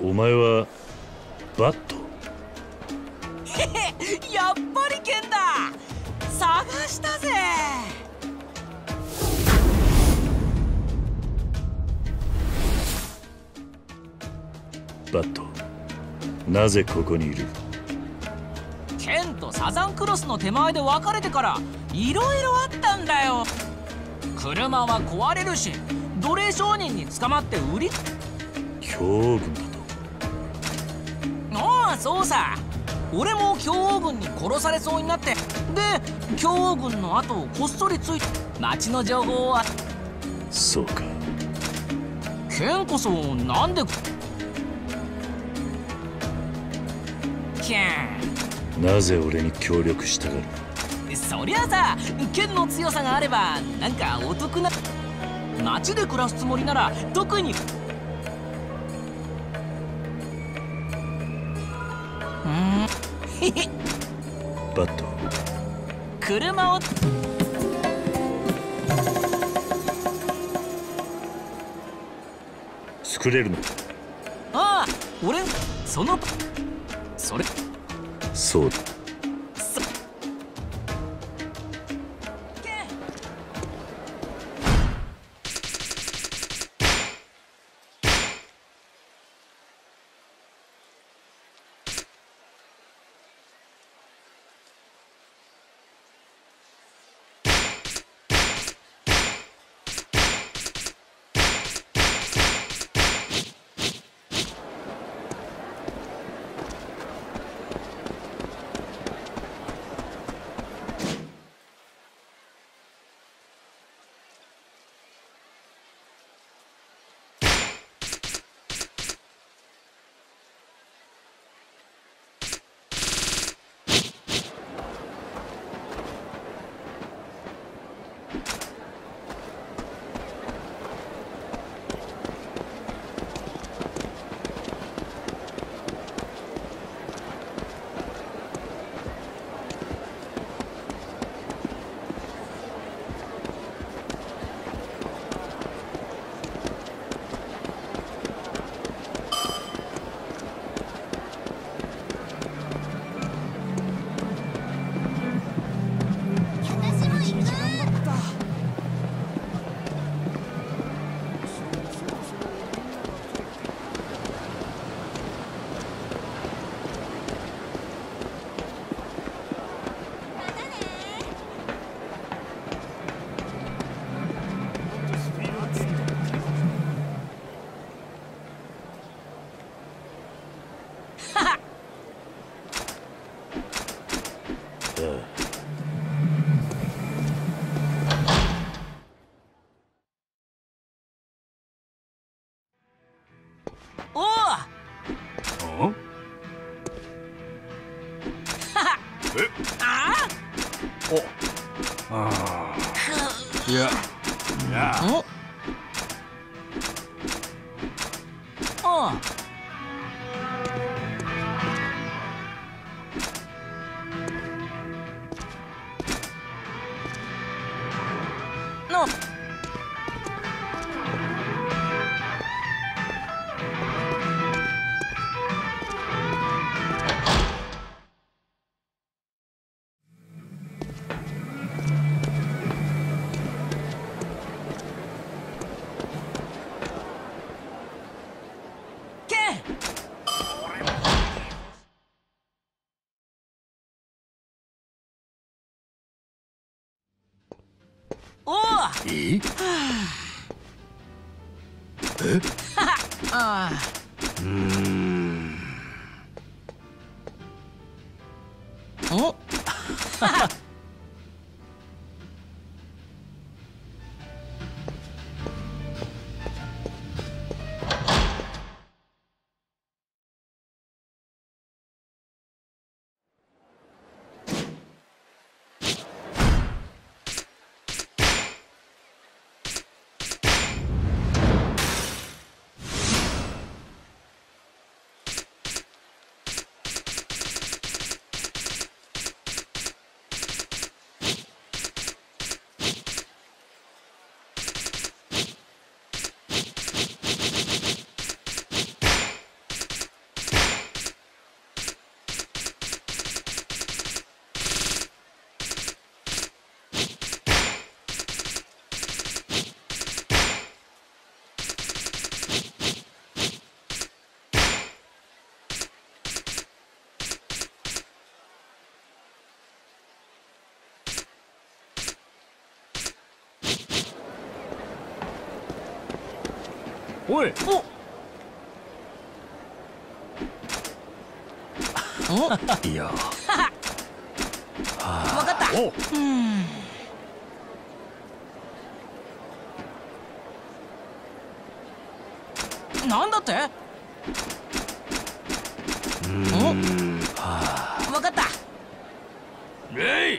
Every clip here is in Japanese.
お前はバット？ へへ、やっぱり剣だ。探したぜ。 バット、なぜここにいる？ 剣とサザンクロスの手前で別れてからいろいろあったんだよ。車は壊れるし、奴隷商人に捕まって売り。 強王軍だと？ ああ、そうさ。俺も強王軍に殺されそうになって、で強王軍の後をこっそりついて町の情報は。 そうか。 剣こそなんで。 なぜ俺に協力したがる？ そりゃさ、剣の強さがあればなんかお得な。町で暮らすつもりなら特に。へへ。 バット、 車を。 作れるの？ ああ、俺それそうだ。 おお。 え？ あお。ああ。いや。 お。ああ。の。おお。 え？え？ ああ。お。 おい。 おいや。 分かった。なんだって？分かった。 レイ。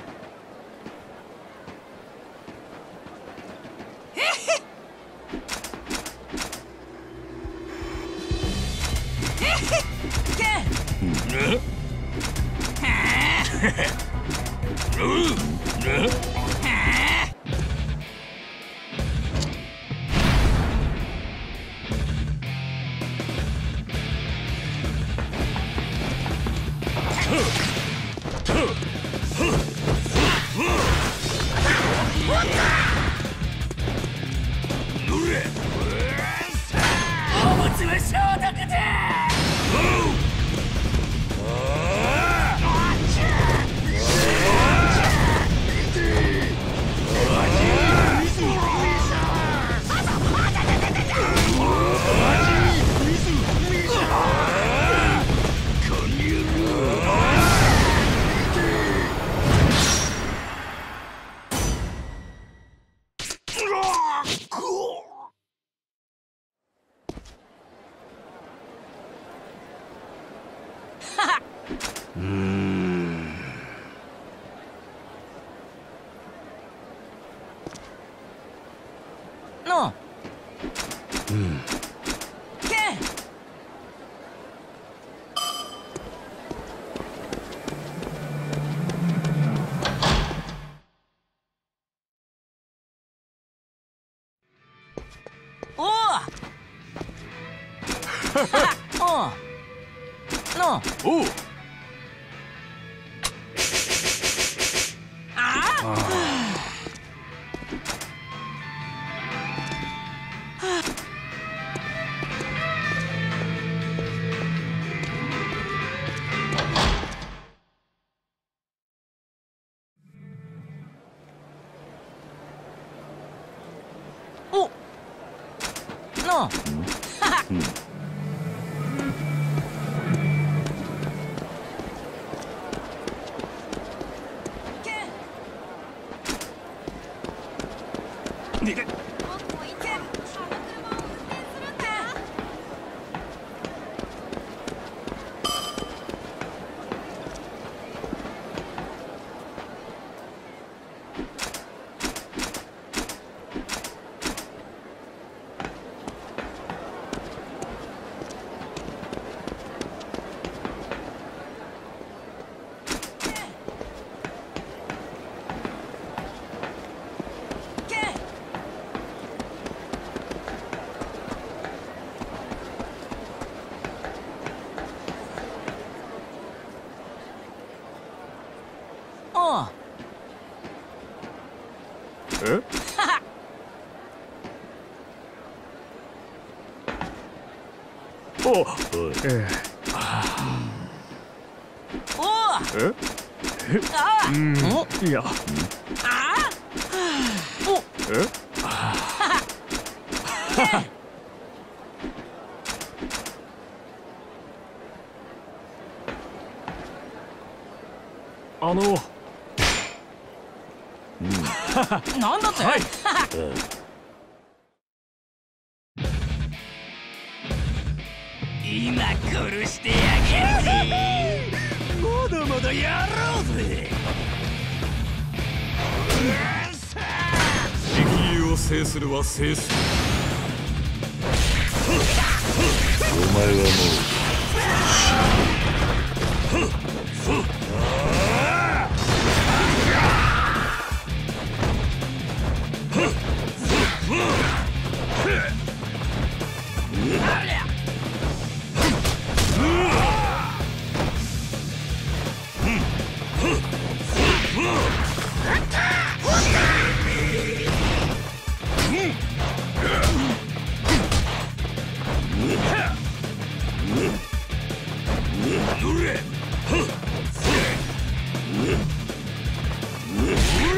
いや。 なんだって？今殺してあげるぜ。まだまだやろうぜ。 敵意を制するは制する。お前はもう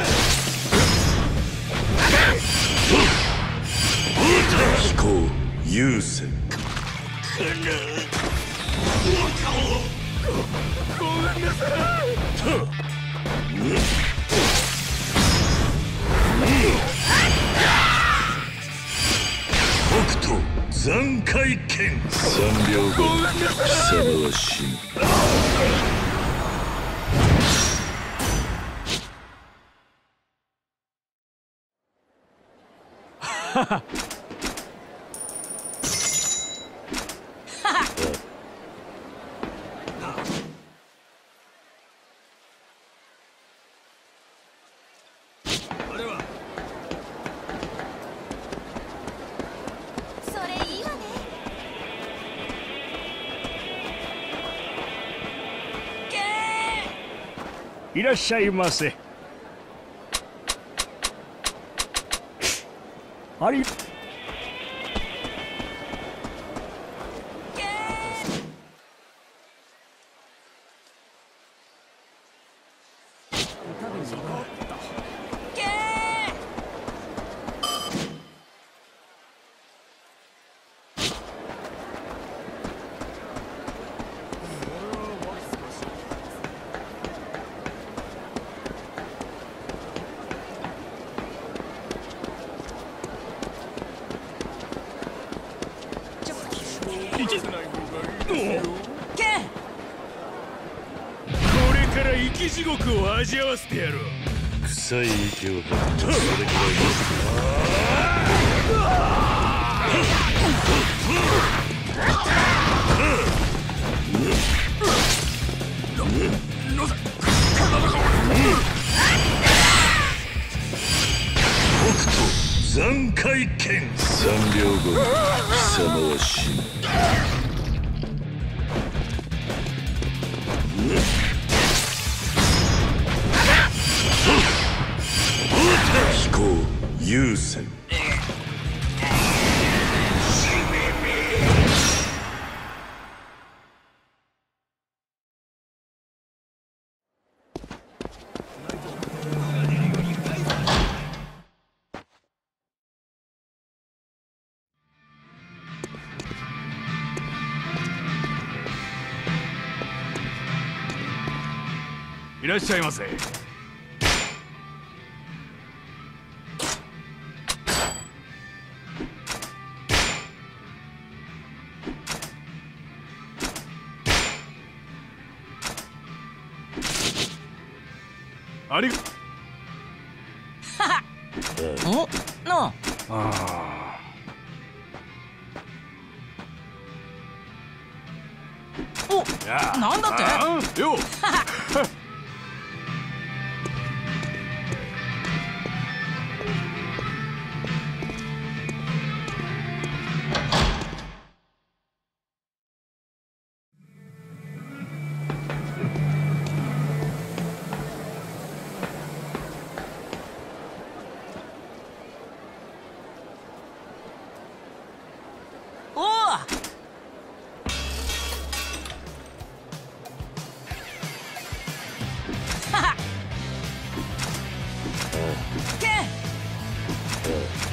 飛行北斗残骸剣。3秒後貴様は死ぬ。 ははいらっしゃいませ。あり。これから生き地獄を味わわせてやろう。 臭い息を吐くとそれくらい北斗残骸剣。3秒後に貴様は死ぬ。飛行優先。 いらっしゃいませ。ありが。 おなあおなんだってよおうけん